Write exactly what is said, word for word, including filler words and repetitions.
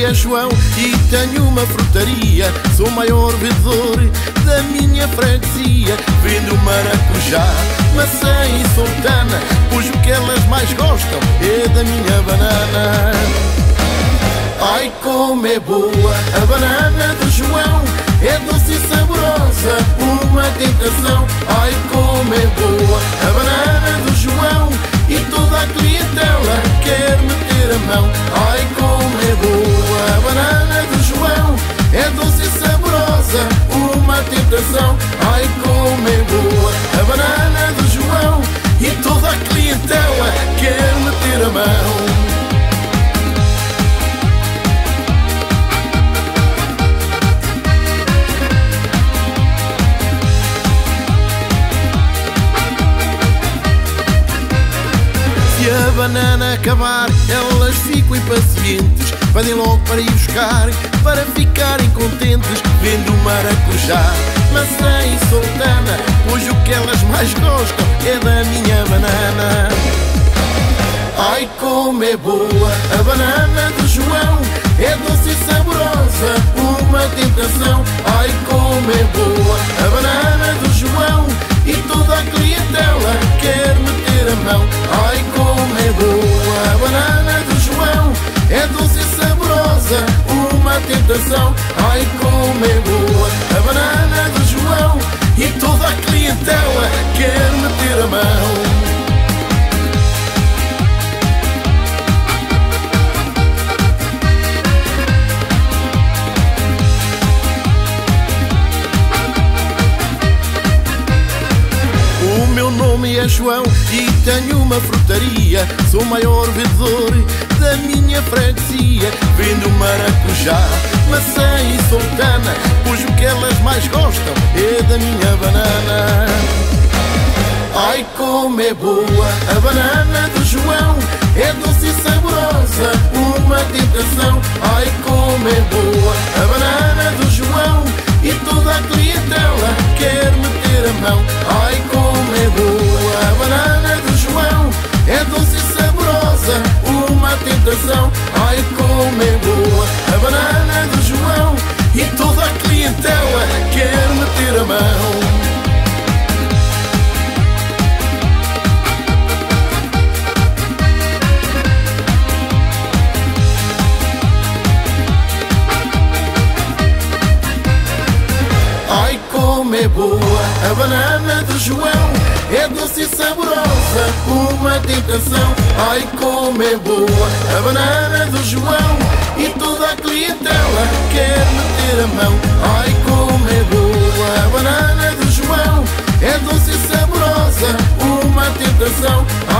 nome é João e tenho uma frutaria. Sou o maior vendedor da minha freguesia. Vendo maracujá, maçã e sultana, pois o que elas mais gostam é da minha banana. Ai, como é boa a banana do João, é doce e saborosa, uma tentação. Ai, como é boa a banana do João, e toda a clientela quer meter a mão. Ai, como é boa a banana do João, é doce e saborosa, uma tentação. Ai, como é boa a banana do João, e toda a clientela quer meter a mão. Se a banana acabar, elas ficam impacientes, pedem logo para ir buscar, para ficarem contentes. Vendo maracujá, maçã e sultana, pois o que elas mais gostam é da minha banana. Ai, como é boa a banana do João, é doce e saborosa, uma tentação. Ai, como é boa a banana do João, e toda a clientela quer meter a mão. Ai, como é boa a banana do João, é doce e saborosa, uma tentação. Ai, como é boa a banana do João, e toda a clientela quer meter a mão. O meu nome é João e tenho uma frutaria. Sou o maior vendedor da minha freguesia. Vendo maracujá, maçã e sultana, pois o que elas mais gostam é da minha banana. Ai, como é boa a banana do João, é doce e saborosa, uma tentação. Ai, como é boa a banana do João, e toda a clientela quer meter a mão. Ai, como é boa a banana do João, é doce e saborosa, uma tentação. Ai, como é boa a banana do João, e toda a clientela quer meter a mão. Ai, como é boa a banana do João, é doce e saborosa, uma tentação. Ai, como é boa a banana do João, e toda a clientela quer meter a mão. Ai, como é boa a banana do João, é doce e saborosa, uma tentação.